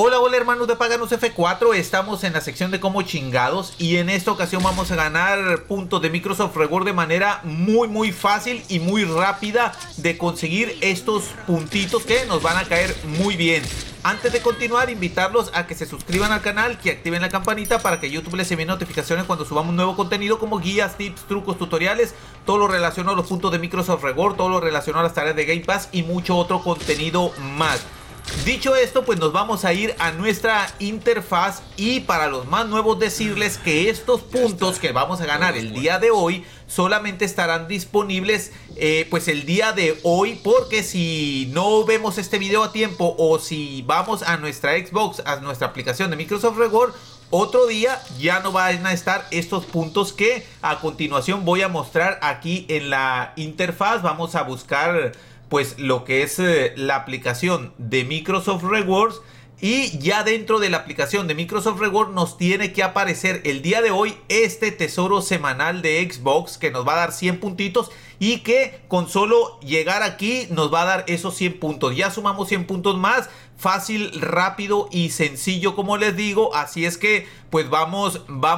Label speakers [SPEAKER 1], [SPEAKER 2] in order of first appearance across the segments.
[SPEAKER 1] Hola, hola hermanos de Paganos F4, estamos en la sección de cómo chingados y en esta ocasión vamos a ganar puntos de Microsoft Reward de manera muy fácil y muy rápida de conseguir estos puntitos que nos van a caer muy bien. Antes de continuar, invitarlos a que se suscriban al canal, que activen la campanita para que YouTube les envíe notificaciones cuando subamos nuevo contenido como guías, tips, trucos, tutoriales, todo lo relacionado a los puntos de Microsoft Reward, todo lo relacionado a las tareas de Game Pass y mucho otro contenido más. Dicho esto, pues nos vamos a ir a nuestra interfaz y para los más nuevos decirles que estos puntos que vamos a ganar el día de hoy solamente estarán disponibles pues el día de hoy, porque si no vemos este video a tiempo o si vamos a nuestra Xbox, a nuestra aplicación de Microsoft Reward, otro día ya no van a estar estos puntos que a continuación voy a mostrar aquí en la interfaz. Vamos a buscar pues lo que es la aplicación de Microsoft Rewards y ya dentro de la aplicación de Microsoft Reward nos tiene que aparecer el día de hoy este tesoro semanal de Xbox que nos va a dar 100 puntitos y que con solo llegar aquí nos va a dar esos 100 puntos. Ya sumamos 100 puntos más, fácil, rápido y sencillo como les digo, así es que pues vamos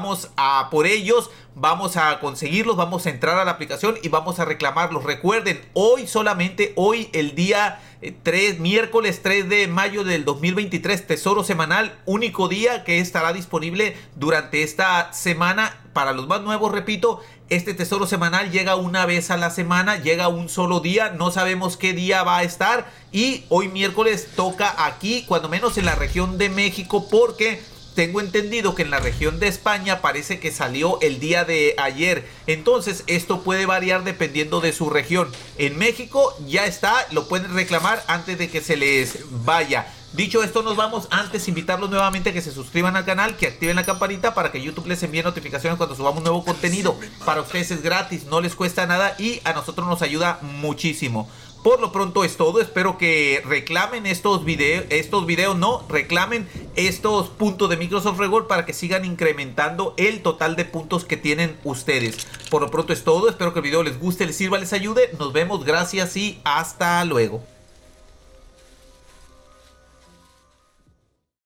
[SPEAKER 1] a por ellos. Vamos a conseguirlos, vamos a entrar a la aplicación y vamos a reclamarlos. Recuerden, hoy solamente, hoy el día 3, miércoles 3 de mayo del 2023, tesoro semanal, único día que estará disponible durante esta semana. Para los más nuevos, repito, este tesoro semanal llega una vez a la semana, llega un solo día, no sabemos qué día va a estar y hoy miércoles toca aquí, cuando menos en la región de México, porque tengo entendido que en la región de España parece que salió el día de ayer. Entonces esto puede variar dependiendo de su región. En México ya está, lo pueden reclamar antes de que se les vaya. Dicho esto, nos vamos. Antes invitarlos nuevamente a que se suscriban al canal, que activen la campanita para que YouTube les envíe notificaciones cuando subamos nuevo contenido. Para ustedes es gratis, no les cuesta nada y a nosotros nos ayuda muchísimo. Por lo pronto es todo, espero que reclamen reclamen estos puntos de Microsoft Reward para que sigan incrementando el total de puntos que tienen ustedes. Por lo pronto es todo, espero que el video les guste, les sirva, les ayude. Nos vemos, gracias y hasta luego.